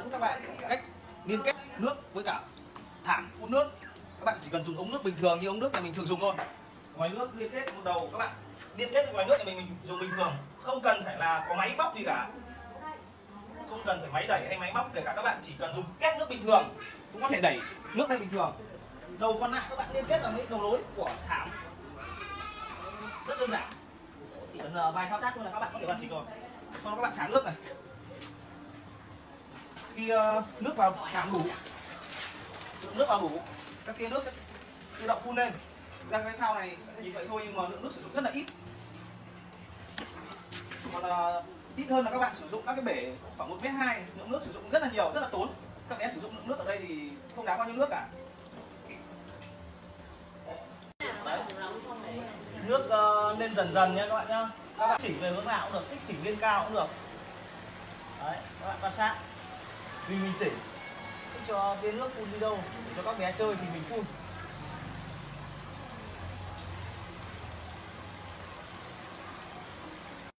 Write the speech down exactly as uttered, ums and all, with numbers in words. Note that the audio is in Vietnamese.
dẫn các bạn cách liên kết nước với cả thảm phun nước. Các bạn chỉ cần dùng ống nước bình thường như ống nước nhà mình thường dùng thôi. Ngoài nước liên kết một đầu các bạn liên kết ngoài nước nhà mình, mình dùng bình thường, không cần phải là có máy móc gì cả, không cần phải máy đẩy hay máy móc, kể cả các bạn chỉ cần dùng két nước bình thường cũng có thể đẩy nước lên bình thường. Đầu còn lại các bạn liên kết vào với đầu nối của thảm, rất đơn giản, chỉ cần vài thao tác thôi là các bạn có thể hoàn chỉnh rồi. Sau đó các bạn xả nước này, khi uh, nước vào thảm đủ, lượng nước vào đủ, các tia nước sẽ tự động phun lên. Ra cái phao này nhìn vậy thôi nhưng mà lượng nước sử dụng rất là ít. Còn uh, ít hơn là các bạn sử dụng các cái bể khoảng một mét hai, lượng nước sử dụng rất là nhiều, rất là tốn. Các bé sử dụng lượng nước ở đây thì không đáng bao nhiêu nước cả. Đấy. Nước uh, lên dần dần nhé các bạn nhá. Các bạn chỉnh về hướng nào cũng được, thích chỉnh lên cao cũng được. Đấy, các bạn quan sát. Vì mình chỉnh, thích cho tia nước phun đi đâu để cho các bé chơi thì mình phun.